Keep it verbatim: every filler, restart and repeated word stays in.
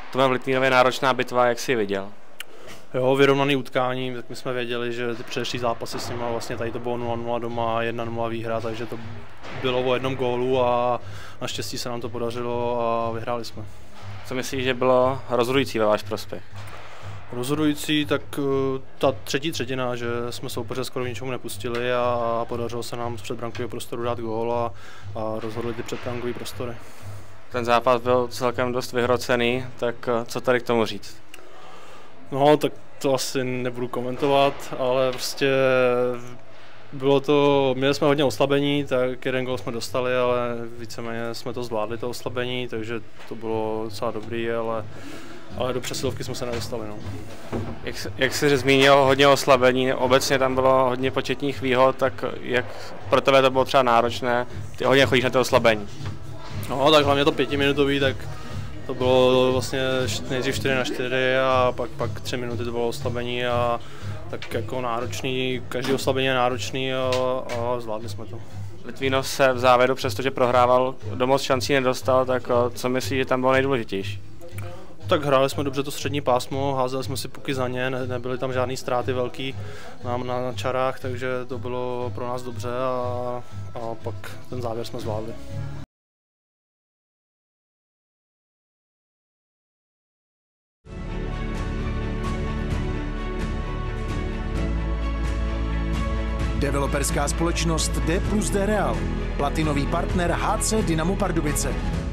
To byla v Litvínově náročná bitva, jak jsi viděl? Jo, vyrovnaný utkání, tak my jsme věděli, že ty předešlý zápasy s nimi vlastně tady to bylo nula nula doma, jedna nula výhra, takže to bylo o jednom gólu a naštěstí se nám to podařilo a vyhráli jsme. Co myslíš, že bylo rozhodující ve váš prospěch? Rozhodující, tak ta třetí třetina, že jsme soupeře skoro ničemu nepustili a podařilo se nám z předbrankového prostoru dát gól a, a rozhodli ty předbrankové prostory. Ten zápas byl celkem dost vyhrocený, tak co tady k tomu říct? No, tak to asi nebudu komentovat, ale prostě bylo to, měli jsme hodně oslabení, tak jeden gól jsme dostali, ale víceméně jsme to zvládli, to oslabení, takže to bylo docela dobrý, ale, ale do přesilovky jsme se nedostali. No. Jak, jak jsi zmínil, hodně oslabení, obecně tam bylo hodně početních výhod, tak jak pro tebe to bylo třeba náročné, ty hodně chodíš na to oslabení? No, tak hlavně to pětiminutový, tak to bylo vlastně nejdřív čtyři na čtyři a pak, pak tři minuty to bylo oslabení a tak jako náročný, každý oslabení je náročný a, a zvládli jsme to. Litvínov se v závěru, přestože prohrával, do moc šancí nedostal, tak co myslíš, že tam bylo nejdůležitější? Tak hráli jsme dobře to střední pásmo, házeli jsme si puky za ně, ne, nebyly tam žádné ztráty velký na, na, na čarách, takže to bylo pro nás dobře a, a pak ten závěr jsme zvládli. Developerská společnost D plus D Real, platinový partner H C Dynamo Pardubice.